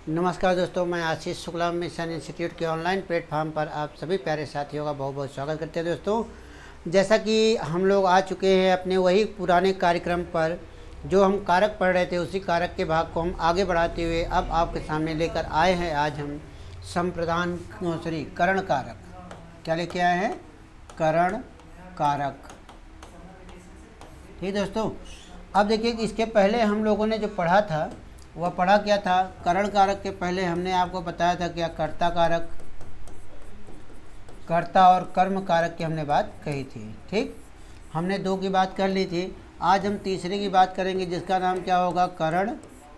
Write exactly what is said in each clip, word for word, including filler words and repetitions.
नमस्कार दोस्तों, मैं आशीष शुक्ला मिशन इंस्टीट्यूट के ऑनलाइन प्लेटफॉर्म पर आप सभी प्यारे साथियों का बहुत बहुत स्वागत करते हैं। दोस्तों, जैसा कि हम लोग आ चुके हैं अपने वही पुराने कार्यक्रम पर, जो हम कारक पढ़ रहे थे, उसी कारक के भाग को हम आगे बढ़ाते हुए अब आपके सामने लेकर आए हैं। आज हम संप्रदान सॉरी करण कारक क्या लेके आए हैं? करण कारक। ठीक दोस्तों, अब देखिए कि इसके पहले हम लोगों ने जो पढ़ा था वह पढ़ा क्या था? करण कारक के पहले हमने आपको बताया था क्या? कर्ता कारक, कर्ता और कर्म कारक की हमने बात कही थी। ठीक, हमने दो की बात कर ली थी। आज हम तीसरे की बात करेंगे, जिसका नाम क्या होगा? करण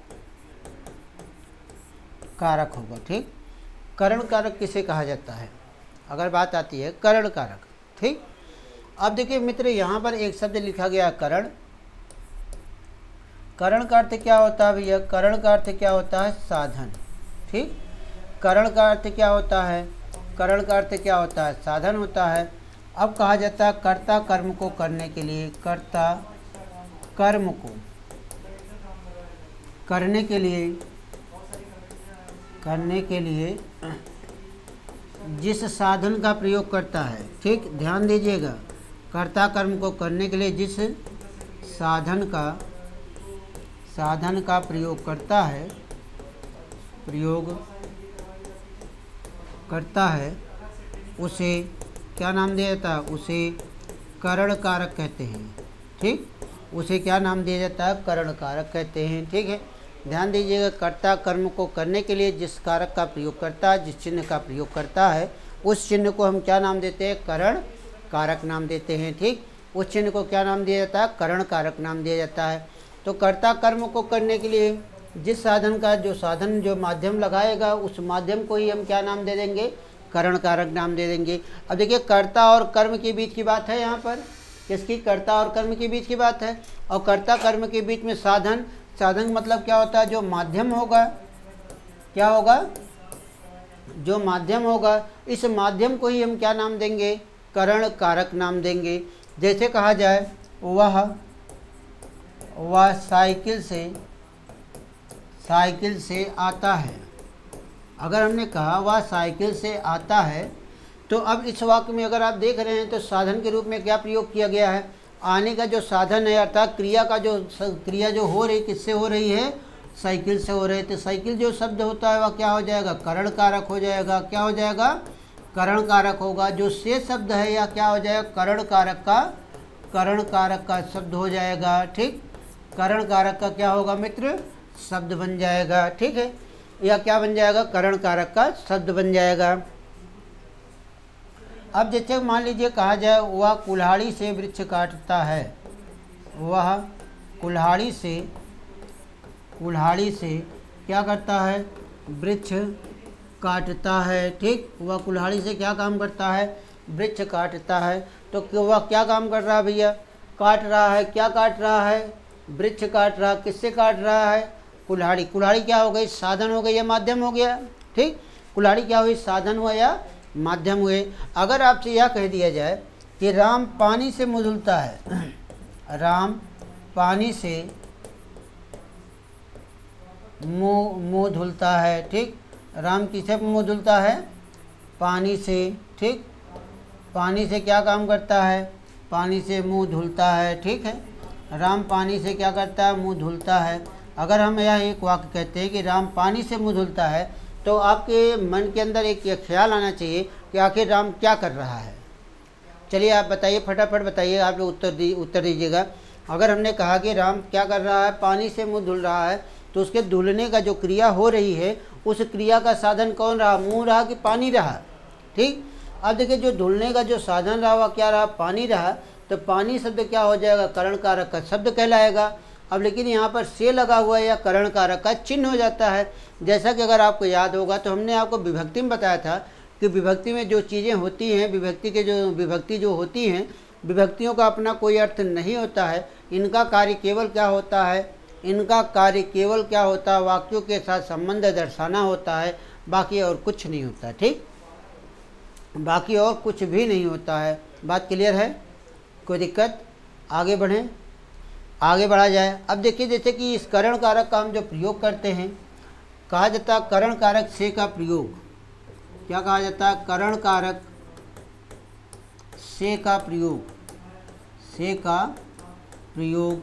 कारक होगा। ठीक, करण कारक किसे कहा जाता है अगर बात आती है? करण कारक। ठीक, अब देखिए मित्र, यहाँ पर एक शब्द लिखा गया करण। करण का अर्थ क्या होता है भैया? करण का अर्थ क्या होता है? साधन। ठीक, करण का अर्थ क्या होता है? करण का अर्थ क्या होता है? साधन होता है। अब कहा जाता है कर्ता कर्म को करने के लिए, कर्ता कर्म को करने के लिए करने के लिए जिस साधन का प्रयोग करता है। ठीक, ध्यान दीजिएगा, कर्ता कर्म को करने के लिए जिस साधन का साधन का प्रयोग करता है प्रयोग करता है उसे क्या नाम दिया जाता है? उसे करण कारक कहते हैं। ठीक, उसे क्या नाम दिया जाता है? करण कारक कहते हैं। ठीक है, ध्यान दीजिएगा, कर्ता कर्म को करने के लिए जिस कारक का प्रयोग करता है, जिस चिन्ह का प्रयोग करता है, उस चिन्ह को हम क्या नाम देते हैं? करण कारक नाम देते हैं। ठीक, उस चिन्ह को क्या नाम दिया जाता है? करण कारक नाम दिया जाता है। तो कर्ता कर्म को करने के लिए जिस साधन का जो साधन जो माध्यम लगाएगा, उस माध्यम को ही हम क्या नाम दे देंगे? करण कारक नाम दे देंगे। अब देखिए, कर्ता और कर्म के बीच की बात है। यहाँ पर किसकी? कर्ता और कर्म के बीच की बात है। और कर्ता कर्म के बीच में साधन, साधन मतलब क्या होता है? जो माध्यम होगा, क्या होगा? जो माध्यम होगा, इस माध्यम को ही हम क्या नाम देंगे? करण कारक नाम देंगे। जैसे कहा जाए वह वह साइकिल से साइकिल से आता है। अगर हमने कहा वह साइकिल से आता है, तो अब इस वाक्य में अगर आप देख रहे हैं तो साधन के रूप में क्या प्रयोग किया गया है? आने का जो साधन है, अर्थात क्रिया का जो क्रिया जो हो रही, किससे हो रही है? साइकिल से हो रही है। तो साइकिल जो शब्द होता है वह क्या हो जाएगा? करण कारक हो जाएगा। क्या हो जाएगा? करण कारक होगा। जो से शब्द है या क्या हो जाएगा? करण कारक का करण कारक का शब्द हो जाएगा। ठीक, करण कारक का क्या होगा मित्र? शब्द बन जाएगा। ठीक है, या क्या बन जाएगा? करण कारक का शब्द बन जाएगा। अब जैसे मान लीजिए कहा जाए वह कुल्हाड़ी से वृक्ष काटता है। वह कुल्हाड़ी से कुल्हाड़ी से क्या करता है? वृक्ष काटता है। ठीक, वह कुल्हाड़ी से क्या काम करता है? वृक्ष काटता है। तो वह क्या काम कर रहा है भैया? काट रहा है। क्या काट रहा है? वृक्ष काट रहा। किससे काट रहा है? कुल्हाड़ी। कुल्हाड़ी क्या हो गई? साधन हो गई या माध्यम हो गया? ठीक, कुल्हाड़ी क्या हुई? साधन हुआ या माध्यम हुए। अगर आपसे यह कह दिया जाए कि राम पानी से मुँह धुलता है राम पानी से मुँह मुँह धुलता है। ठीक, राम किसे मुँह धुलता है? पानी से। ठीक, पानी से क्या काम करता है? पानी से मुँह धुलता है। ठीक है, राम पानी से क्या करता है? मुँह धुलता है। अगर हम यह एक वाक्य कहते हैं कि राम पानी से मुँह धुलता है, तो आपके मन के अंदर एक ये ख्याल आना चाहिए कि आखिर राम क्या कर रहा है। चलिए आप बताइए, फटाफट बताइए, आप लोग उत्तर दी उत्तर दीजिएगा। अगर हमने कहा कि राम क्या कर रहा है? पानी से मुँह धुल रहा है, तो उसके धुलने का जो क्रिया हो रही है, उस क्रिया का साधन कौन रहा? मुँह रहा कि पानी रहा? ठीक, अब देखिए, जो धुलने का जो साधन रहा वह क्या रहा? पानी रहा। तो पानी शब्द क्या हो जाएगा? करण कारक का शब्द कहलाएगा। अब लेकिन यहाँ पर से लगा हुआ या करण कारक का चिन्ह हो जाता है। जैसा कि अगर आपको याद होगा तो हमने आपको विभक्ति में बताया था कि विभक्ति में जो चीज़ें होती हैं, विभक्ति के जो विभक्ति जो होती हैं, विभक्तियों का अपना कोई अर्थ नहीं होता है। इनका कार्य केवल क्या होता है? इनका कार्य केवल क्या होता है? वाक्यों के साथ संबंध दर्शाना होता है, बाकी और कुछ नहीं होता। ठीक, बाकी और कुछ भी नहीं होता है। बात क्लियर है? कोई दिक्कत? आगे बढ़ें, आगे बढ़ा जाए। अब देखिए, जैसे कि इस करण कारक का हम जो प्रयोग करते हैं, कहा जाता है करण कारक से का प्रयोग, क्या कहा जाता है, करण कारक से का प्रयोग, से का प्रयोग,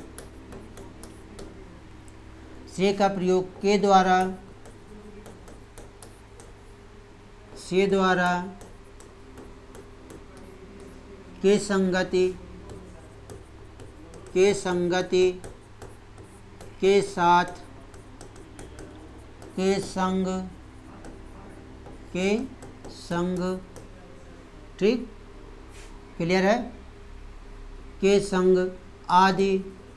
से का प्रयोग के द्वारा, से द्वारा के संगति, के संगति के साथ, के संग, के संग, ठीक, क्लियर है, के संग आदि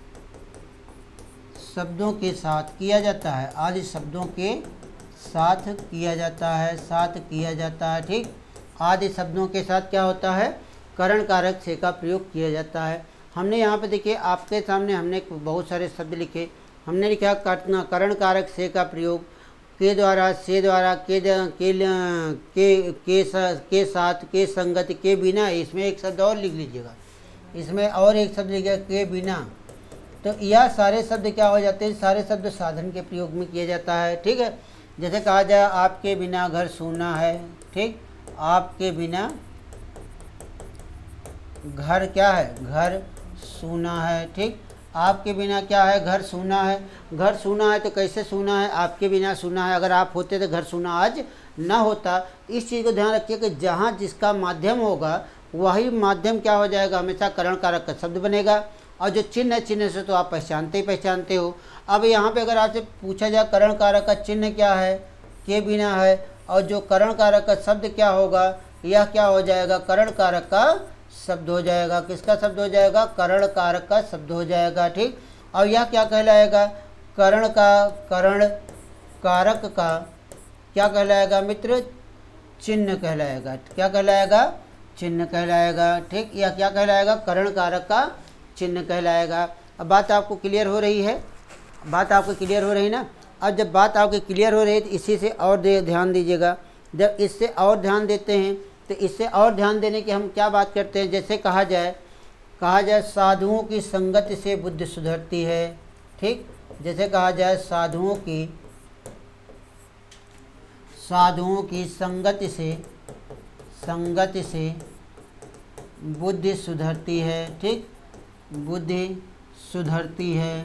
शब्दों के साथ किया जाता है, आदि शब्दों के साथ किया जाता है, साथ किया जाता है, ठीक, आदि शब्दों के साथ क्या होता है, करण कारक से का प्रयोग किया जाता है। हमने यहाँ पे देखिए आपके सामने हमने बहुत सारे शब्द लिखे, हमने लिखा करण कारक से का प्रयोग के द्वारा, से द्वारा, के के के के, के साथ, के संगत, के बिना, इसमें एक शब्द और लिख लीजिएगा, इसमें और एक शब्द लिखिएगा के बिना। तो यह सारे शब्द क्या हो जाते हैं, सारे शब्द साधन के प्रयोग में किया जाता है, ठीक है। जैसे कहा जाए आपके बिना घर सूना है, ठीक, आपके बिना घर क्या है, घर सूना है, ठीक, आपके बिना क्या है, घर सूना है। घर सूना है तो कैसे सूना है, आपके बिना सूना है, अगर आप होते तो घर सूना आज ना होता। इस चीज़ को ध्यान रखिए कि जहाँ जिसका माध्यम होगा वही माध्यम क्या हो जाएगा, हमेशा करण कारक का शब्द बनेगा। और जो चिन्ह है, चिन्ह से तो आप पहचानते ही पहचानते हो। अब यहाँ पे अगर आपसे पूछा जाए करण कारक का चिन्ह क्या है, के बिना है, और जो करण कारक का शब्द क्या होगा, यह क्या हो जाएगा, करण कारक का शब्द हो जाएगा। किसका शब्द हो जाएगा, करण कारक का शब्द हो जाएगा, ठीक। और यह क्या कहलाएगा, करण का, करण कारक का क्या कहलाएगा मित्र, चिन्ह कहलाएगा। क्या कहलाएगा, चिन्ह कहलाएगा, ठीक। यह क्या कहलाएगा, करण कारक का चिन्ह कहलाएगा। अब बात आपको क्लियर हो रही है, बात आपको क्लियर हो रही है ना। अब जब बात आपकी क्लियर हो रही है तो इसी से और दे ध्यान दीजिएगा। जब इससे और ध्यान देते हैं तो इससे और ध्यान देने की हम क्या बात करते हैं, जैसे कहा जाए, कहा जाए साधुओं की संगति से बुद्धि सुधरती है, ठीक। जैसे कहा जाए साधुओं की, साधुओं की संगति से, संगति से बुद्धि सुधरती है, ठीक, बुद्धि सुधरती है।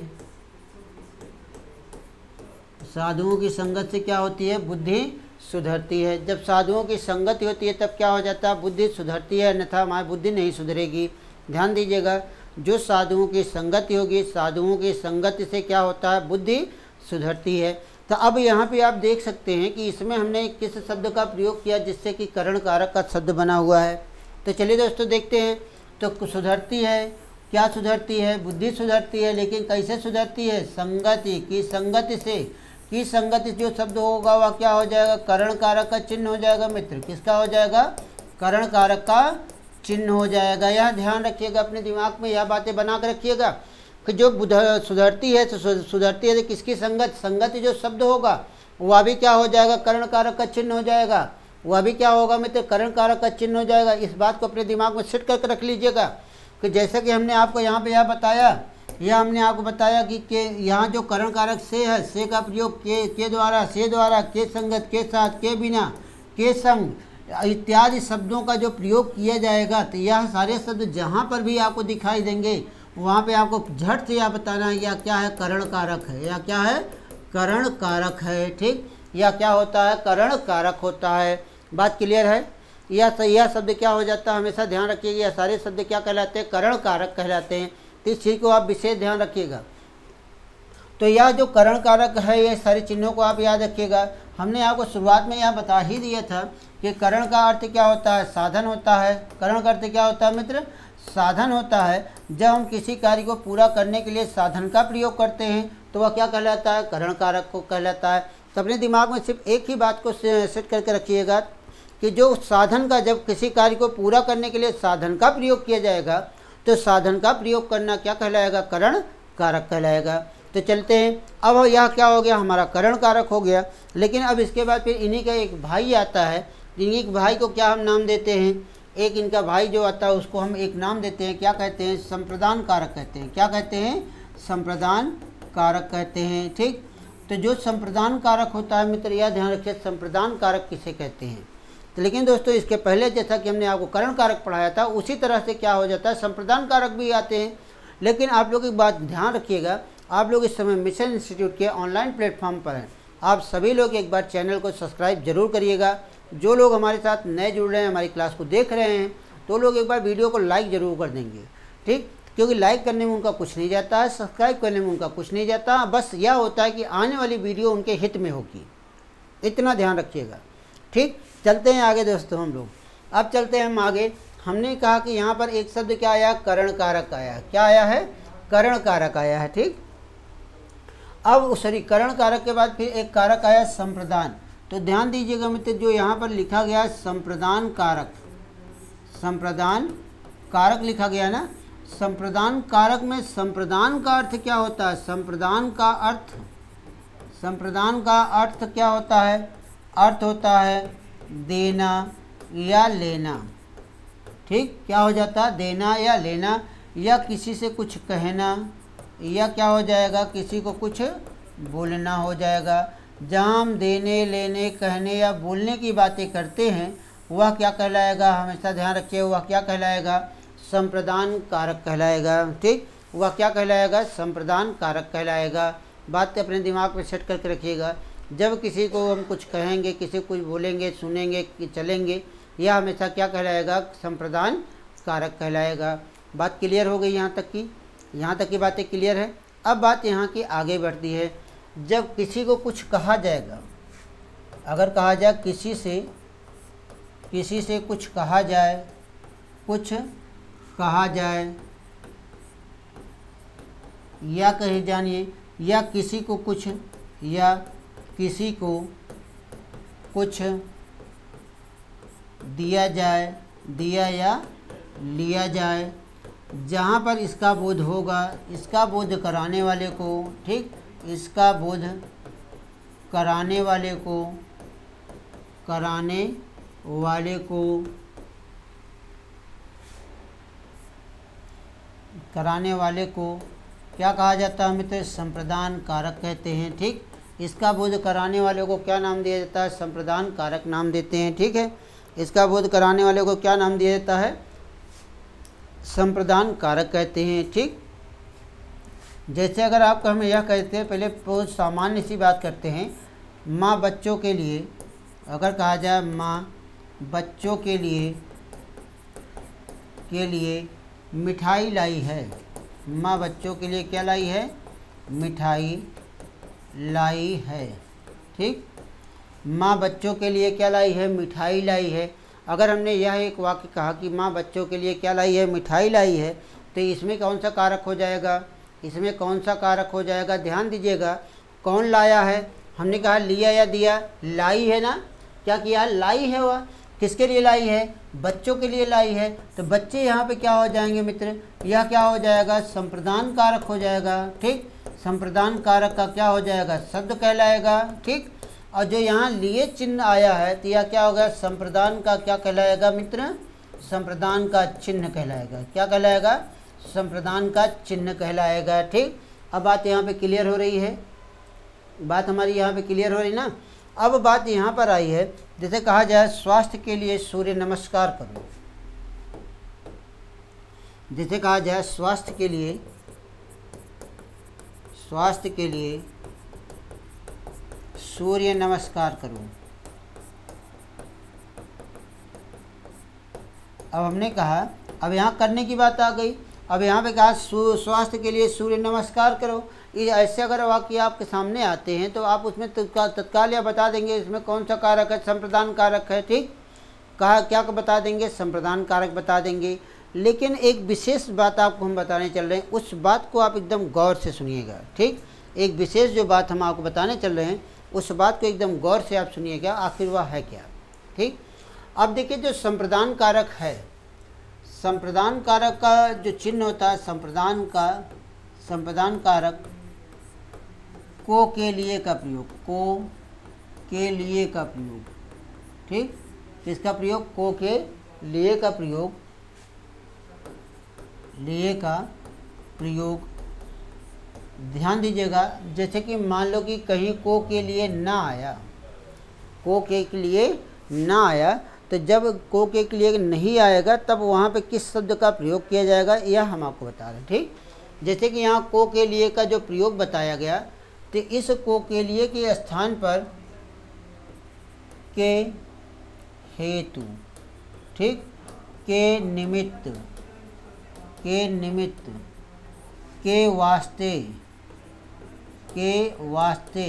साधुओं की संगत से क्या होती है, बुद्धि सुधरती है। जब साधुओं की संगति होती है तब क्या हो जाता है, बुद्धि सुधरती है, अन्यथा हमारी बुद्धि नहीं सुधरेगी। ध्यान दीजिएगा, जो साधुओं की संगति होगी, साधुओं की संगति से क्या होता है, बुद्धि सुधरती है। तो अब यहाँ पे आप देख सकते हैं कि इसमें हमने किस शब्द का प्रयोग किया जिससे कि करण कारक का शब्द बना हुआ है। तो चलिए दोस्तों देखते हैं। तो सुधरती है, क्या सुधरती है, बुद्धि सुधरती है, लेकिन कैसे सुधरती है, संगति की, संगति से की संगति जो शब्द होगा वह क्या हो जाएगा, करण कारक का चिन्ह हो जाएगा मित्र। किसका हो जाएगा, करण कारक का चिन्ह हो जाएगा। यह ध्यान रखिएगा, अपने दिमाग में यह बातें बना कर रखिएगा कि जो सुधरती है तो सुधरती है तो किसकी संगत, संगति जो शब्द होगा वह भी क्या हो जाएगा, करण कारक का चिन्ह हो जाएगा। वह भी क्या होगा मित्र, करण कारक का चिन्ह हो जाएगा। इस बात को अपने दिमाग में सेट करके रख लीजिएगा कि जैसे कि हमने आपको यहाँ पे यह बताया, यह हमने आपको बताया कि के यहाँ जो करण कारक से है, से का प्रयोग के के द्वारा, से द्वारा, के संगत, के साथ, के बिना, के संग इत्यादि शब्दों का जो प्रयोग किया जाएगा, तो यह सारे शब्द जहाँ पर भी आपको दिखाई देंगे वहाँ पे आपको झट से यह बताना है यह क्या है, करण कारक है, या क्या है, करण कारक है, ठीक। यह क्या होता है, करण कारक होता है। बात क्लियर है। यह यह शब्द क्या हो जाता है, हमेशा ध्यान रखिएगा, यह सारे शब्द क्या कहलाते हैं, करण कारक कहलाते हैं। तो इस चीज़ को आप विशेष ध्यान रखिएगा। तो यह जो करण कारक है, ये सारे चिन्हों को आप याद रखिएगा। हमने आपको शुरुआत में यह बता ही दिया था कि करण का अर्थ क्या होता है, साधन होता है। करण का अर्थ क्या होता है मित्र, साधन होता है। जब हम किसी कार्य को पूरा करने के लिए साधन का प्रयोग करते हैं तो वह क्या कहलाता है, करण कारक को कहलाता है। तो अपने दिमाग में सिर्फ एक ही बात को सेट करके रखिएगा कि जो साधन का, जब किसी कार्य को पूरा करने के लिए साधन का प्रयोग किया जाएगा तो साधन का प्रयोग करना क्या कहलाएगा, करण कारक कहलाएगा। तो चलते हैं। अब यह क्या हो गया, हमारा करण कारक हो गया। लेकिन अब इसके बाद फिर इन्हीं का एक भाई आता है, इन्हीं के भाई को क्या हम नाम देते हैं, एक इनका भाई जो आता है उसको हम एक नाम देते हैं, क्या कहते हैं, संप्रदान कारक कहते हैं। क्या कहते हैं, संप्रदान कारक कहते हैं, ठीक। तो जो संप्रदान कारक होता है मित्र, यह ध्यान रखिए संप्रदान कारक किसे कहते हैं। तो लेकिन दोस्तों इसके पहले जैसा कि हमने आपको करण कारक पढ़ाया था, उसी तरह से क्या हो जाता है, संप्रदान कारक भी आते हैं। लेकिन आप लोग एक बात ध्यान रखिएगा, आप लोग इस समय मिशन इंस्टीट्यूट के ऑनलाइन प्लेटफॉर्म पर हैं। आप सभी लोग एक बार चैनल को सब्सक्राइब जरूर करिएगा। जो लोग हमारे साथ नए जुड़ रहे हैं, हमारी क्लास को देख रहे हैं, तो लोग एक बार वीडियो को लाइक ज़रूर कर देंगे, ठीक। क्योंकि लाइक करने में उनका कुछ नहीं जाता है, सब्सक्राइब करने में उनका कुछ नहीं जाता, बस यह होता है कि आने वाली वीडियो उनके हित में होगी, इतना ध्यान रखिएगा, ठीक। चलते हैं आगे दोस्तों हम लोग, अब चलते हैं हम आगे। हमने कहा कि यहाँ पर एक शब्द क्या आया, करण कारक आया। क्या आया है, करण कारक आया है, ठीक। अब सॉरी करण कारक के बाद फिर एक कारक आया संप्रदान। तो ध्यान दीजिएगा मित्र, जो यहाँ पर लिखा गया संप्रदान कारक, संप्रदान कारक लिखा गया ना, संप्रदान कारक में संप्रदान का अर्थ क्या होता है, संप्रदान का अर्थ, संप्रदान का अर्थ क्या होता है, अर्थ होता है देना या लेना, ठीक। क्या हो जाता है, देना या लेना, या किसी से कुछ कहना, या क्या हो जाएगा, किसी को कुछ बोलना हो जाएगा। जहाँ हम देने, लेने, कहने या बोलने की बातें करते हैं, वह क्या कहलाएगा, हमेशा ध्यान रखिए, वह क्या कहलाएगा, संप्रदान कारक कहलाएगा, ठीक। वह क्या कहलाएगा, संप्रदान कारक कहलाएगा। बात अपने दिमाग में सेट करके रखिएगा। जब किसी को हम कुछ कहेंगे, किसी को कुछ बोलेंगे, सुनेंगे, चलेंगे, यह हमेशा क्या कहलाएगा, संप्रदान कारक कहलाएगा। बात क्लियर हो गई यहाँ तक की, यहाँ तक की बातें क्लियर है। अब बात यहाँ की आगे बढ़ती है। जब किसी को कुछ कहा जाएगा, अगर कहा जाए किसी से, किसी से कुछ कहा जाए, कुछ कहा जाए, या कहे जानिए, या किसी को कुछ, या किसी को कुछ दिया जाए, दिया या लिया जाए, जहाँ पर इसका बोध होगा, इसका बोध कराने वाले को, ठीक, इसका बोध कराने वाले को, कराने वाले को, कराने वाले को क्या कहा जाता है मित्र, संप्रदान कारक कहते हैं, ठीक। इसका बोध कराने वाले को क्या नाम दिया जाता है, संप्रदान कारक नाम देते हैं, ठीक है। इसका बोध कराने वाले को क्या नाम दिया जाता है, संप्रदान कारक कहते हैं, ठीक। जैसे अगर आप हमें यह कहते हैं, पहले बहुत सामान्य सी बात करते हैं, माँ बच्चों के लिए, अगर कहा जाए माँ बच्चों के लिए, के लिए मिठाई लाई है, माँ बच्चों के लिए क्या लाई है, मिठाई लाई है, ठीक। माँ बच्चों के लिए क्या लाई है, मिठाई लाई है। अगर हमने यह एक वाक्य कहा कि माँ बच्चों के लिए क्या लाई है, मिठाई लाई है, तो इसमें कौन सा कारक हो जाएगा, इसमें कौन सा कारक हो जाएगा, ध्यान दीजिएगा। कौन लाया है, हमने कहा लिया या दिया, लाई है ना, क्या किया, लाई है। वह किसके लिए लाई है, बच्चों के लिए लाई है। तो बच्चे यहाँ पे क्या हो जाएंगे मित्र, यह क्या हो जाएगा, संप्रदान कारक हो जाएगा, ठीक। संप्रदान कारक का क्या हो जाएगा, शब्द कहलाएगा, ठीक। और जो यहाँ लिए चिन्ह आया है, तो यह क्या होगा, संप्रदान का क्या कहलाएगा मित्र, संप्रदान का चिन्ह कहलाएगा। क्या कहलाएगा, संप्रदान का चिन्ह कहलाएगा, ठीक। अब बात यहाँ पे क्लियर हो रही है, बात हमारी यहाँ पे क्लियर हो रही ना। अब बात यहाँ पर आई है, जैसे कहा जाए स्वास्थ्य के लिए सूर्य नमस्कार करो, जैसे कहा जाए स्वास्थ्य के लिए, स्वास्थ्य के लिए सूर्य नमस्कार करो। अब हमने कहा, अब यहाँ करने की बात आ गई। अब यहाँ पे कहा स्वास्थ्य के लिए सूर्य नमस्कार करो। ये ऐसे अगर वाक्य आपके सामने आते हैं तो आप उसमें तत्काल या बता देंगे इसमें कौन सा कारक है, संप्रदान कारक है, ठीक। कहा क्या को बता देंगे, संप्रदान कारक बता देंगे। लेकिन एक विशेष बात आपको हम बताने चल रहे हैं, उस बात को आप एकदम गौर से सुनिएगा, ठीक। एक विशेष जो बात हम आपको बताने चल रहे हैं, उस बात को एकदम गौर से आप सुनिएगा, आखिर वह है क्या, ठीक। अब देखिए, जो संप्रदान कारक है, संप्रदान कारक का जो चिन्ह होता है, संप्रदान का, संप्रदान कारक को के लिए का प्रयोग, को के लिए का प्रयोग, ठीक। किसका प्रयोग, को के लिए का प्रयोग, लिए का प्रयोग ध्यान दीजिएगा, जैसे कि मान लो कि कहीं को के लिए ना आया, को के लिए ना आया, तो जब को के लिए नहीं आएगा तब वहाँ पे किस शब्द का प्रयोग किया जाएगा यह हम आपको बता रहे हैं। ठीक, जैसे कि यहाँ को के लिए का जो प्रयोग बताया गया, तो इस को के लिए के स्थान पर के हेतु, ठीक, के निमित्त, के निमित्त, के वास्ते, के वास्ते,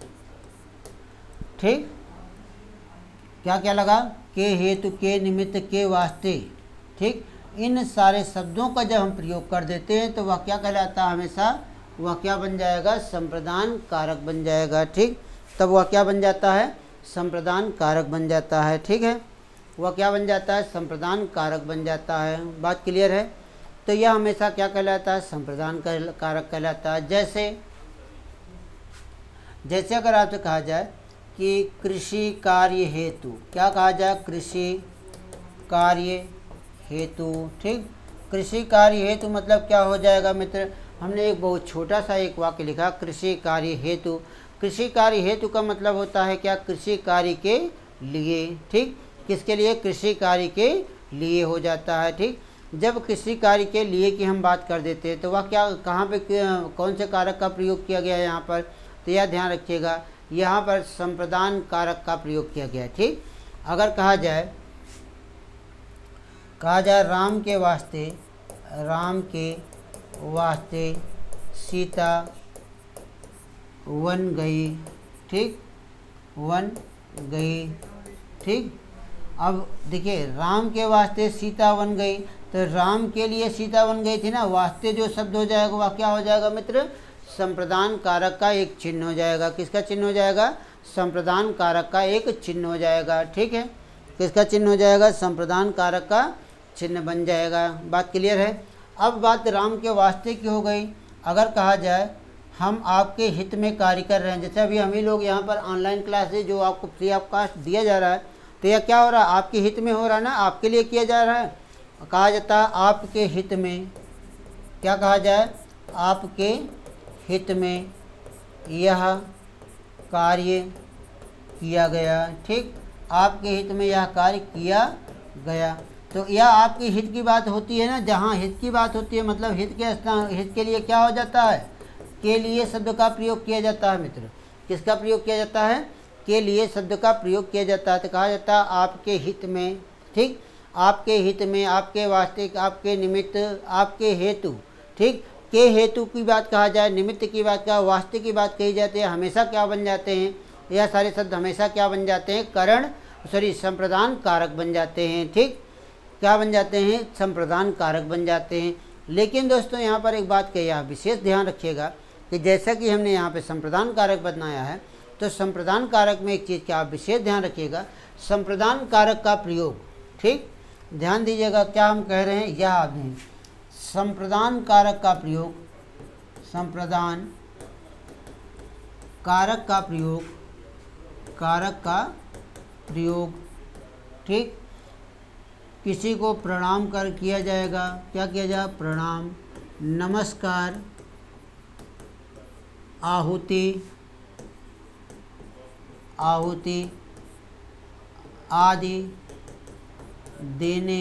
ठीक, क्या क्या लगा, के हेतु, के निमित्त, के वास्ते, ठीक। इन सारे शब्दों का जब हम प्रयोग कर देते हैं तो वह क्या कहलाता है, हमेशा वह क्या बन जाएगा, संप्रदान कारक बन जाएगा। ठीक, तब वह क्या बन जाता है, संप्रदान कारक बन जाता है। ठीक है, वह क्या बन जाता है, संप्रदान कारक बन जाता है। बात क्लियर है। तो यह हमेशा क्या कहलाता है, संप्रदान कारक कहलाता है। जैसे जैसे अगर आपसे कहा जाए कि कृषि कार्य हेतु, क्या कहा जाए, कृषि कार्य हेतु, ठीक, कृषि कार्य हेतु मतलब क्या हो जाएगा मित्र, हमने एक बहुत छोटा सा एक वाक्य लिखा, कृषि कार्य हेतु। कृषि कार्य हेतु का मतलब होता है क्या, कृषि कार्य के लिए। ठीक, किसके लिए, कृषि कार्य के लिए हो जाता है। ठीक, जब कृषि कार्य के लिए की हम बात कर देते हैं तो वह क्या, कहाँ पे कौन से कारक का प्रयोग किया गया है यहाँ पर, तो यह ध्यान रखिएगा, यहाँ पर संप्रदान कारक का प्रयोग किया गया है। ठीक, अगर कहा जाए कहा जाए राम के वास्ते, राम के वास्ते सीता वन गई, ठीक, वन गई। ठीक, अब देखिए, राम के वास्ते सीता वन गई, तो राम के लिए सीता वन गई थी ना, वास्ते जो शब्द हो जाएगा वह क्या हो जाएगा मित्र, संप्रदान कारक का एक चिन्ह हो जाएगा। किसका चिन्ह हो जाएगा, संप्रदान कारक का एक चिन्ह हो जाएगा। ठीक है, किसका चिन्ह हो जाएगा, संप्रदान कारक का चिन्ह बन जाएगा। बात क्लियर है। अब बात राम के वास्ते की हो गई। अगर कहा जाए हम आपके हित में कार्य कर रहे हैं, जैसे अभी हम ही लोग यहाँ पर ऑनलाइन क्लासेज जो आपको फ्री ऑफ कास्ट दिया जा रहा है, तो यह क्या हो रहा है, आपके हित में हो रहा है ना, आपके लिए किया जा रहा है। कहा जाता है आपके हित में, क्या कहा जाए, आपके हित में यह कार्य किया गया। ठीक, आपके हित में यह कार्य किया गया, तो यह आपके हित की बात होती है ना, जहाँ हित की बात होती है मतलब हित के स्थान, हित के लिए क्या हो जाता है, के लिए शब्द का प्रयोग किया जाता है मित्र। किसका प्रयोग किया जाता है, के लिए शब्द का प्रयोग किया जाता है। तो कहा जाता है आपके हित में, ठीक, आपके हित में, आपके वास्ते, आपके निमित्त, आपके हेतु। ठीक, के हेतु की बात कहा जाए, निमित्त की बात कहा, वास्ते की बात कही जाती है, हमेशा क्या बन जाते हैं, यह सारे शब्द हमेशा क्या बन जाते हैं, करण सॉरी संप्रदान कारक बन जाते हैं। ठीक, क्या बन जाते हैं, संप्रदान कारक बन जाते हैं। लेकिन दोस्तों यहाँ पर एक बात का यह विशेष ध्यान रखिएगा कि जैसा कि हमने यहाँ पे संप्रदान कारक बनाया है, तो संप्रदान कारक में एक चीज़ का आप विशेष ध्यान रखिएगा, संप्रदान कारक का प्रयोग, ठीक, ध्यान दीजिएगा क्या हम कह रहे हैं, यह आप नहीं, संप्रदान कारक का प्रयोग, संप्रदान कारक का प्रयोग, कारक का प्रयोग, ठीक, किसी को प्रणाम कर किया जाएगा, क्या किया जाए, प्रणाम, नमस्कार, आहुति, आहुति आदि देने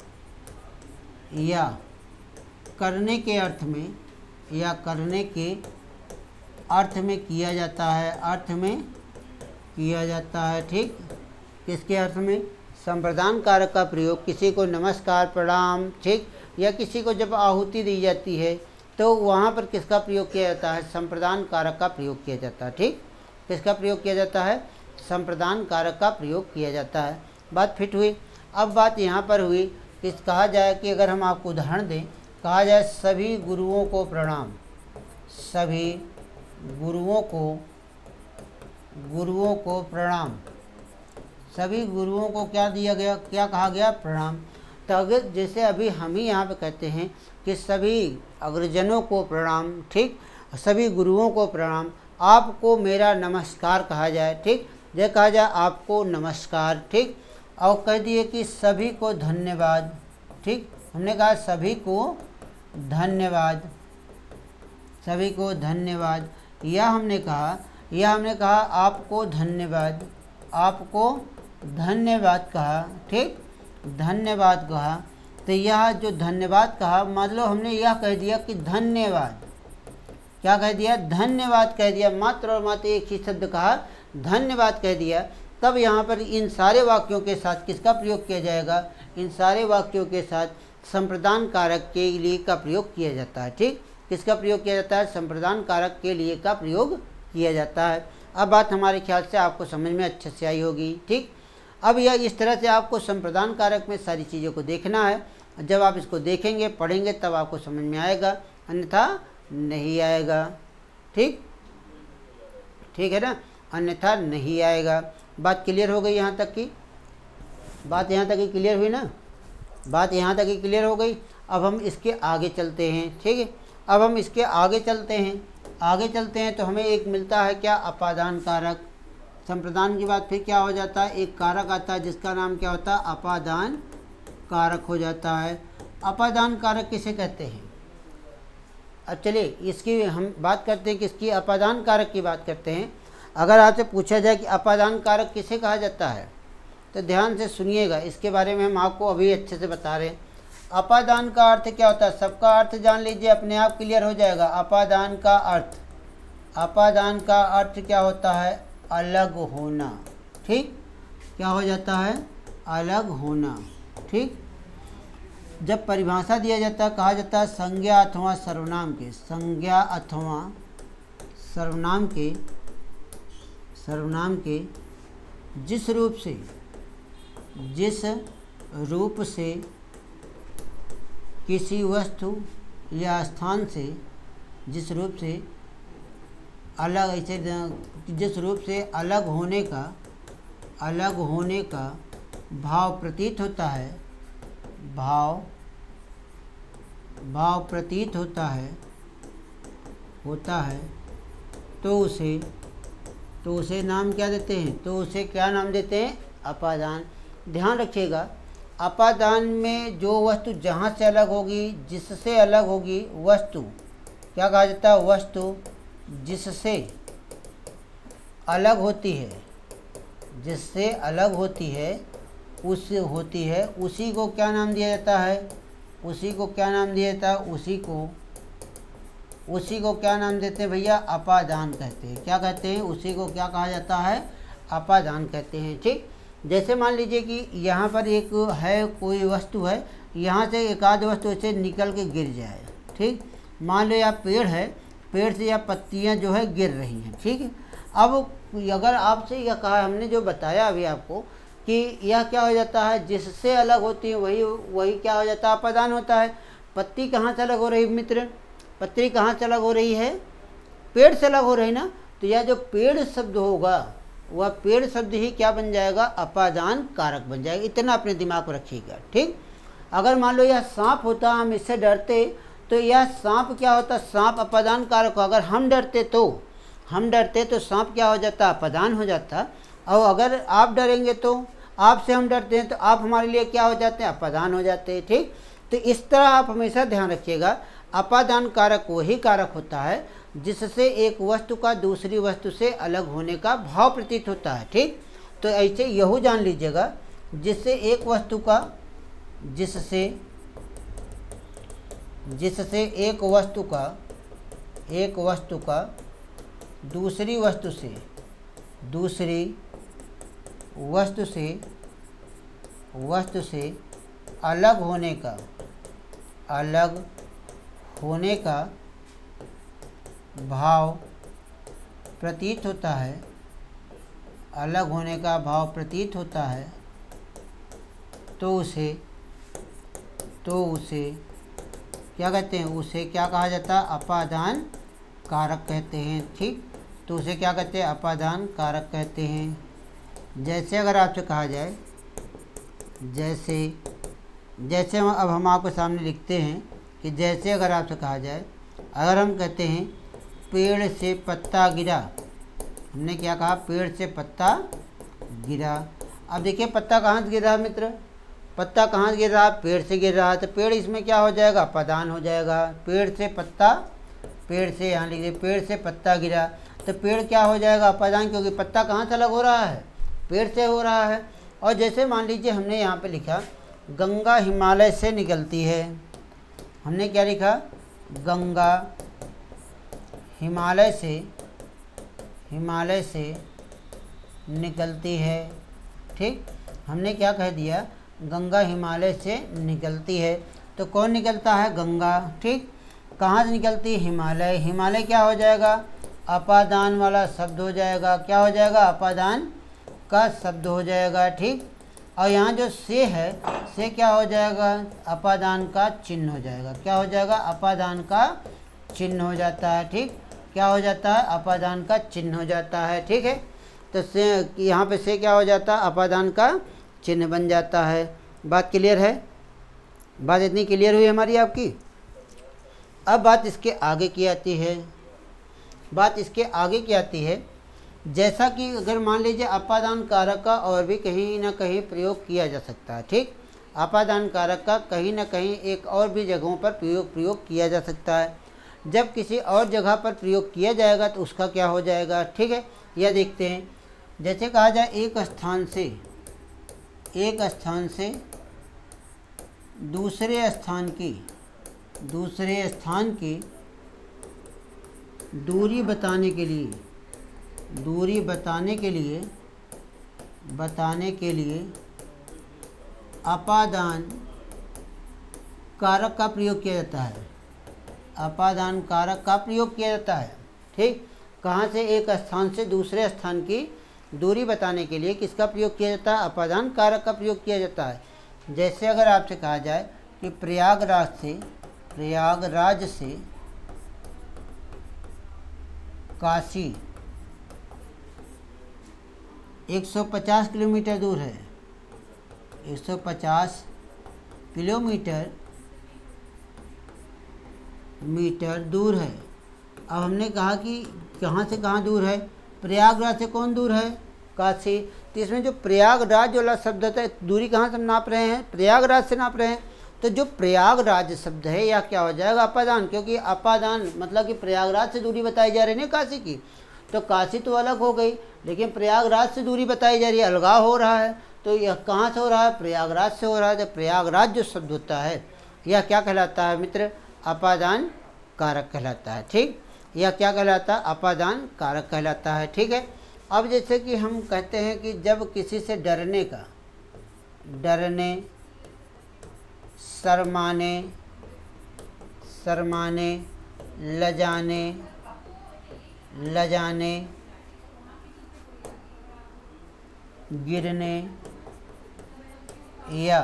या करने के अर्थ में, या करने के अर्थ में किया जाता है, अर्थ में किया जाता है। ठीक, किसके अर्थ में, संप्रदान कारक का प्रयोग किसी को नमस्कार, प्रणाम, ठीक, या किसी को जब आहुति दी जाती है तो वहाँ पर किसका प्रयोग किया जाता है, संप्रदान कारक का प्रयोग किया जाता है। ठीक, किसका प्रयोग किया जाता है, संप्रदान कारक का प्रयोग किया जाता है। बात फिट हुई। अब बात यहाँ पर हुई कि कहा जाए कि अगर हम आपको उदाहरण दें, कहा जाए सभी गुरुओं को प्रणाम, सभी गुरुओं को गुरुओं को प्रणाम, सभी गुरुओं को क्या दिया गया, क्या कहा गया, प्रणाम। तो अगर जैसे अभी हम ही यहाँ पे कहते हैं कि सभी अग्रजनों को प्रणाम, ठीक, सभी गुरुओं को प्रणाम, आपको मेरा नमस्कार कहा जाए। ठीक, यह कहा जाए आपको नमस्कार। ठीक, और कह दिए कि सभी को धन्यवाद। ठीक, हमने कहा सभी को धन्यवाद, सभी को धन्यवाद। यह हमने कहा यह हमने कहा आपको धन्यवाद, आपको धन्यवाद कहा, ठीक, धन्यवाद कहा। तो यह जो धन्यवाद कहा, मतलब हमने यह कह दिया कि धन्यवाद, क्या कह दिया, धन्यवाद कह दिया, मात्र और मात्र एक ही शब्द कहा, धन्यवाद कह दिया। तब यहाँ पर इन सारे वाक्यों के साथ किसका प्रयोग किया जाएगा, इन सारे वाक्यों के साथ संप्रदान कारक के लिए का प्रयोग किया जाता है, ठीक, किसका प्रयोग किया जाता है, संप्रदान कारक के लिए का प्रयोग किया जाता है। अब बात हमारे ख्याल से आपको समझ में अच्छे से आई होगी, ठीक। अब यह इस तरह से आपको संप्रदान कारक में सारी चीज़ों को देखना है। जब आप इसको देखेंगे, पढ़ेंगे, तब आपको समझ में आएगा, अन्यथा नहीं आएगा, ठीक, ठीक है ना, अन्यथा नहीं आएगा। बात क्लियर हो गई यहाँ तक की? बात यहाँ तक ही क्लियर हुई ना? बात यहाँ तक ही क्लियर हो गई। अब हम इसके आगे चलते हैं, ठीक है। अब हम इसके आगे चलते हैं आगे चलते हैं तो हमें एक मिलता है क्या, अपादान कारक। संप्रदान के बाद फिर क्या हो जाता है, एक कारक आता है जिसका नाम क्या होता है, अपादान कारक हो जाता है। अपादान कारक किसे कहते हैं? अब चलिए इसकी हम बात करते हैं, किसकी, अपादान कारक की बात करते हैं। अगर आपसे पूछा जाए कि अपादान कारक किसे कहा जाता है, तो ध्यान से सुनिएगा, इसके बारे में हम आपको अभी अच्छे से बता रहे हैं। अपादान का अर्थ क्या होता है, सबका अर्थ जान लीजिए, अपने आप क्लियर हो जाएगा। अपादान का अर्थ अपादान का अर्थ क्या होता है, अलग होना, ठीक, क्या हो जाता है, अलग होना, ठीक। जब परिभाषा दिया जाता है, कहा जाता है संज्ञा अथवा सर्वनाम के, संज्ञा अथवा सर्वनाम के सर्वनाम के जिस रूप से जिस रूप से किसी वस्तु या स्थान से जिस रूप से अलग ऐसे जिस रूप से अलग होने का अलग होने का भाव प्रतीत होता है भाव भाव प्रतीत होता है होता है तो उसे तो उसे नाम क्या देते हैं, तो उसे क्या नाम देते हैं, अपादान। ध्यान रखिएगा, अपादान में जो वस्तु जहाँ से अलग होगी, जिससे अलग होगी, वस्तु क्या कहा जाता है, वस्तु जिससे अलग होती है जिससे अलग होती है उस होती है उसी को क्या नाम दिया जाता है, उसी को क्या नाम दिया जाता है, उसी को उसी को क्या नाम देते हैं भैया, अपादान कहते हैं। क्या कहते हैं, उसी को क्या कहा जाता है, अपादान कहते हैं, ठीक। जैसे मान लीजिए कि यहाँ पर एक है, कोई वस्तु है, यहाँ से एक आध वस्तु ऐसे निकल के गिर जाए, ठीक। मान लो यह पेड़ है, पेड़ से यह पत्तियाँ जो है गिर रही हैं, ठीक है। अब अगर आपसे यह कहा, हमने जो बताया अभी आपको कि यह क्या हो जाता है, जिससे अलग होती है वही वही क्या हो जाता है, अपादान होता है। पत्ती कहाँ से अलग हो रही मित्र, पत्ती कहाँ से अलग हो रही है, पेड़ से अलग हो रही ना। तो यह जो पेड़ शब्द होगा, वह पेड़ शब्द ही क्या बन जाएगा, अपादान कारक बन जाएगा। इतना अपने दिमाग में रखिएगा, ठीक। अगर मान लो यह सांप होता, हम इससे डरते, तो यह सांप क्या होता, सांप अपादान कारक हो। अगर हम डरते तो हम डरते तो सांप क्या हो जाता, अपादान हो जाता। और अगर आप डरेंगे तो, आपसे हम डरते हैं तो आप हमारे लिए क्या हो जाते हैं, अपादान हो जाते हैं, ठीक। तो इस तरह आप हमेशा ध्यान रखिएगा, अपादान कारक वही कारक होता है जिससे एक वस्तु का दूसरी वस्तु से अलग होने का भाव प्रतीत होता है, ठीक। तो ऐसे यहू जान लीजिएगा, जिससे एक वस्तु का जिससे जिससे एक वस्तु का एक वस्तु का दूसरी वस्तु से दूसरी वस्तु से वस्तु से अलग होने का अलग होने का भाव प्रतीत होता है अलग होने का भाव प्रतीत होता है तो उसे तो उसे क्या कहते हैं, उसे क्या कहा जाता है, अपादान कारक कहते हैं, ठीक। तो उसे क्या कहते हैं, अपादान कारक कहते हैं। जैसे अगर आपसे कहा जाए, जैसे जैसे हम अब हम आपके सामने लिखते हैं कि जैसे अगर आपसे कहा जाए, अगर हम कहते हैं पेड़ से पत्ता गिरा, हमने क्या कहा, पेड़ से पत्ता गिरा। अब देखिए पत्ता कहाँ से गिर रहा है मित्र, पत्ता कहाँ से गिर रहा है, पेड़ से गिर रहा है। तो पेड़ इसमें क्या हो जाएगा, अपादान हो जाएगा। पेड़ से पत्ता पेड़ से, यहाँ लिखिए पेड़ से पत्ता गिरा, तो पेड़ क्या हो जाएगा अपादान, क्योंकि पत्ता कहाँ से अलग हो रहा है, पेड़ से हो रहा है। और जैसे मान लीजिए हमने यहाँ पे लिखा गंगा हिमालय से निकलती है, हमने क्या लिखा, गंगा हिमालय से हिमालय से निकलती है, ठीक। हमने क्या कह दिया, गंगा हिमालय से निकलती है, तो कौन निकलता है, गंगा, ठीक। कहाँ से निकलती है, हिमालय। हिमालय क्या हो जाएगा, अपादान वाला शब्द हो जाएगा, क्या हो जाएगा, अपादान का शब्द हो जाएगा, ठीक। और यहाँ जो से है, से क्या हो जाएगा, अपादान का चिन्ह हो जाएगा, क्या हो जाएगा, अपादान का चिन्ह हो जाता है, ठीक। क्या हो जाता है, अपादान का चिन्ह हो जाता है, ठीक है। तो से यहाँ पे से क्या हो जाता है, अपादान का चिन्ह बन जाता है। बात क्लियर है, बात इतनी क्लियर हुई हमारी आपकी। अब बात इसके आगे की आती है, बात इसके आगे की आती है, जैसा कि अगर मान लीजिए अपादान कारक का और भी कहीं ना कहीं प्रयोग किया जा सकता है, ठीक। अपादान कारक का कहीं ना कहीं एक और भी जगहों पर प्रयोग प्रयोग किया जा सकता है। जब किसी और जगह पर प्रयोग किया जाएगा तो उसका क्या हो जाएगा, ठीक है। यह देखते हैं, जैसे कहा जाए एक स्थान से एक स्थान से दूसरे स्थान की दूसरे स्थान की दूरी बताने के लिए दूरी बताने के लिए बताने के लिए अपादान कारक का प्रयोग किया जाता है, अपादान कारक का प्रयोग किया जाता है, ठीक। कहाँ से, एक स्थान से दूसरे स्थान की दूरी बताने के लिए किसका प्रयोग किया जाता है, अपादान कारक का प्रयोग किया जाता है। जैसे अगर आपसे कहा जाए कि प्रयागराज से प्रयागराज से काशी एक सौ पचास किलोमीटर दूर है, एक सौ पचास किलोमीटर मीटर दूर है। अब हमने कहा कि कहाँ से कहाँ दूर है, प्रयागराज से कौन दूर है, काशी। तो इसमें जो प्रयागराज वाला शब्द होता है, दूरी कहाँ से नाप रहे हैं, प्रयागराज से नाप रहे हैं। तो जो प्रयागराज शब्द है यह क्या हो जाएगा, अपादान, क्योंकि अपादान मतलब कि प्रयागराज से दूरी बताई जा रही है काशी की। तो काशी तो अलग हो गई, लेकिन प्रयागराज से दूरी बताई जा रही है, अलगाव हो रहा है। तो यह कहाँ से हो रहा है, प्रयागराज से हो रहा है। तो प्रयागराज जो शब्द होता है यह क्या कहलाता है मित्र, अपादान कारक कहलाता है, ठीक। यह क्या कहलाता है, अपादान कारक कहलाता है, ठीक है। अब जैसे कि हम कहते हैं कि जब किसी से डरने का डरने शर्माने शर्माने लजाने लजाने गिरने या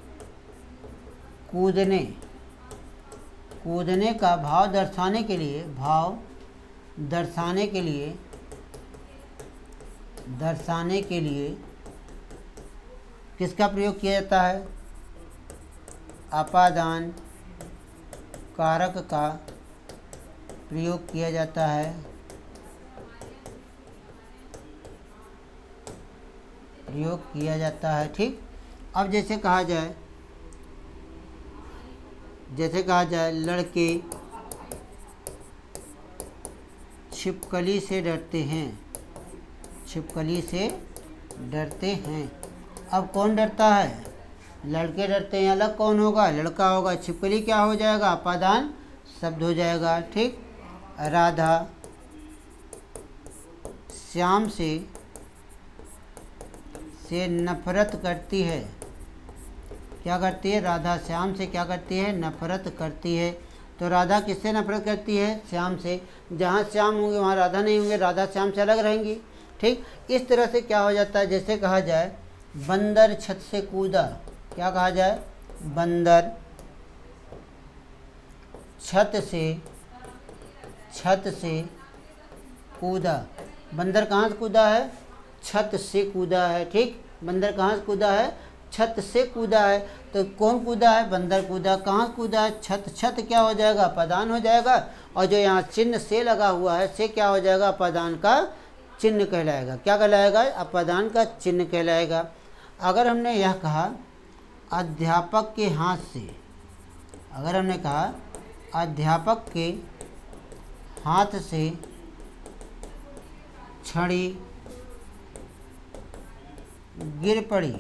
कूदने कूदने का भाव दर्शाने के लिए भाव दर्शाने के लिए दर्शाने के लिए किसका प्रयोग किया जाता है, अपादान कारक का प्रयोग किया जाता है प्रयोग किया जाता है ठीक। अब जैसे कहा जाए जैसे कहा जाए लड़के छिपकली से डरते हैं छिपकली से डरते हैं। अब कौन डरता है, लड़के डरते हैं, अलग कौन होगा, लड़का होगा। छिपकली क्या हो जाएगा, अपादान शब्द हो जाएगा ठीक। राधा श्याम से से नफरत करती है, क्या करती है, राधा श्याम से क्या करती है, नफरत करती है। तो राधा किससे नफरत करती है, श्याम से। जहाँ श्याम होंगे वहाँ राधा नहीं होंगे, राधा श्याम से अलग रहेंगी ठीक। इस तरह से क्या हो जाता है, जैसे कहा जाए बंदर छत से कूदा, क्या कहा जाए, बंदर छत से छत से कूदा। बंदर कहाँ से कूदा है, छत से कूदा है ठीक। बंदर कहाँ से कूदा है, छत से कूदा है। तो कौन कूदा है, बंदर कूदा। कहाँ कूदा है, छत। छत क्या हो जाएगा, अपादान हो जाएगा। और जो यहाँ चिन्ह से लगा हुआ है, से क्या हो जाएगा, अपादान का चिन्ह कहलाएगा। क्या कहलाएगा, अपादान का चिन्ह कहलाएगा। अगर हमने यह कहा अध्यापक के हाथ से, अगर हमने कहा अध्यापक के हाथ से छड़ी गिर पड़ी।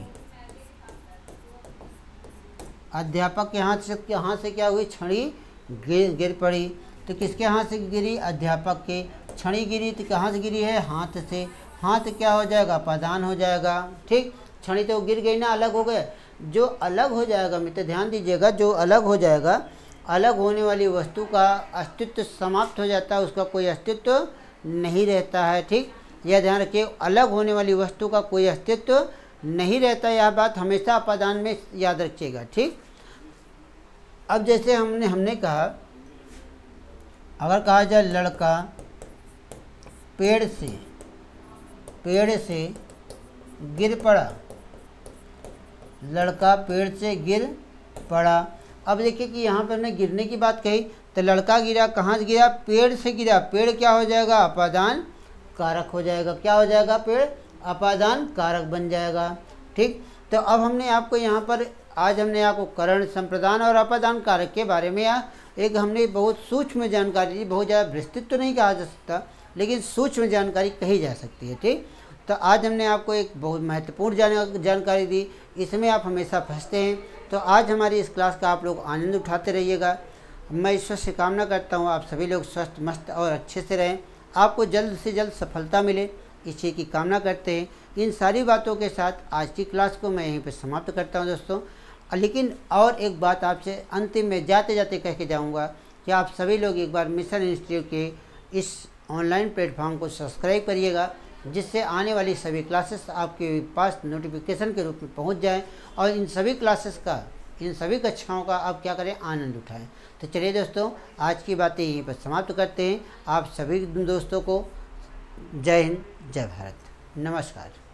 अध्यापक के हाथ से के हाथ से क्या हुई? छड़ी गिर गिर पड़ी। तो किसके हाथ से गिरी? अध्यापक के। छड़ी गिरी तो कहाँ से गिरी है? हाथ से। हाथ क्या हो जाएगा? अपादान हो जाएगा। ठीक, छड़ी तो गिर गई ना, अलग हो गए। जो अलग हो जाएगा मित्र ध्यान दीजिएगा, जो अलग हो जाएगा, अलग होने वाली वस्तु का अस्तित्व समाप्त हो जाता है, उसका कोई अस्तित्व नहीं रहता है। ठीक, यह ध्यान रखिए, अलग होने वाली वस्तु का कोई अस्तित्व नहीं रहता। यह बात हमेशा अपादान में याद रखिएगा। ठीक, अब जैसे हमने हमने कहा, अगर कहा जाए लड़का पेड़ से पेड़ से गिर पड़ा, लड़का पेड़ से गिर पड़ा। अब देखिए कि यहाँ पर हमने गिरने की बात कही, तो लड़का गिरा, कहाँ से गिरा? पेड़ से गिरा। पेड़ क्या हो जाएगा? अपादान कारक हो जाएगा। क्या हो जाएगा? पेड़ अपादान कारक बन जाएगा। ठीक, तो अब हमने आपको यहाँ पर आज हमने आपको करण, संप्रदान और अपादान कारक के बारे में या एक हमने बहुत सूक्ष्म जानकारी दी। बहुत ज़्यादा विस्तृत तो नहीं कहा जा सकता, लेकिन सूक्ष्म जानकारी कही जा सकती है। ठीक, तो आज हमने आपको एक बहुत महत्वपूर्ण जान जानकारी दी। इसमें आप हमेशा फंसते हैं, तो आज हमारी इस क्लास का आप लोग आनंद उठाते रहिएगा। मैं ईश्वर से कामना करता हूँ आप सभी लोग स्वस्थ, मस्त और अच्छे से रहें, आपको जल्द से जल्द सफलता मिले, इस चीज़ की कामना करते हैं। इन सारी बातों के साथ आज की क्लास को मैं यहीं पर समाप्त करता हूँ दोस्तों। लेकिन और एक बात आपसे अंतिम में जाते जाते कह के जाऊँगा कि आप सभी लोग एक बार मिशन इंस्टीट्यूट के इस ऑनलाइन प्लेटफॉर्म को सब्सक्राइब करिएगा, जिससे आने वाली सभी क्लासेस आपके पास नोटिफिकेशन के रूप में पहुंच जाएं और इन सभी क्लासेस का, इन सभी कक्षाओं का आप क्या करें? आनंद उठाएं। तो चलिए दोस्तों, आज की बातें यहीं पर समाप्त करते हैं। आप सभी दोस्तों को जय हिंद, जय भारत, नमस्कार।